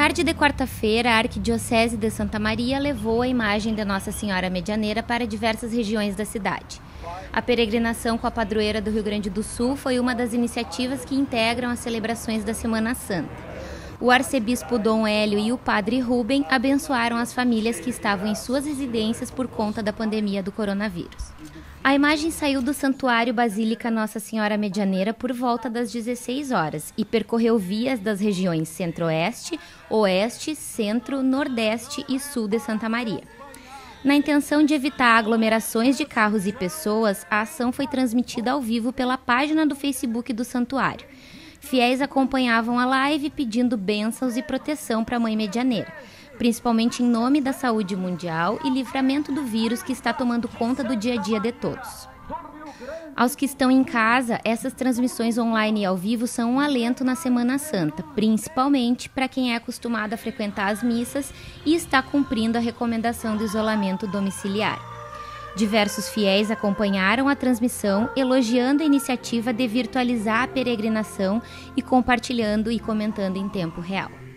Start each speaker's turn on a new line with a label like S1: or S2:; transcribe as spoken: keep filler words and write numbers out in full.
S1: tarde de quarta-feira, a Arquidiocese de Santa Maria levou a imagem de Nossa Senhora Medianeira para diversas regiões da cidade. A peregrinação com a padroeira do Rio Grande do Sul foi uma das iniciativas que integram as celebrações da Semana Santa. O arcebispo Dom Hélio e o padre Rubem abençoaram as famílias que estavam em suas residências por conta da pandemia do coronavírus. A imagem saiu do Santuário Basílica Nossa Senhora Medianeira por volta das dezesseis horas e percorreu vias das regiões Centro-Oeste, Oeste, Centro, Nordeste e Sul de Santa Maria. Na intenção de evitar aglomerações de carros e pessoas, a ação foi transmitida ao vivo pela página do Facebook do santuário. Fiéis acompanhavam a live pedindo bênçãos e proteção para a Mãe Medianeira, principalmente em nome da saúde mundial e livramento do vírus que está tomando conta do dia a dia de todos. Aos que estão em casa, essas transmissões online e ao vivo são um alento na Semana Santa, principalmente para quem é acostumado a frequentar as missas e está cumprindo a recomendação do isolamento domiciliar. Diversos fiéis acompanharam a transmissão, elogiando a iniciativa de virtualizar a peregrinação e compartilhando e comentando em tempo real.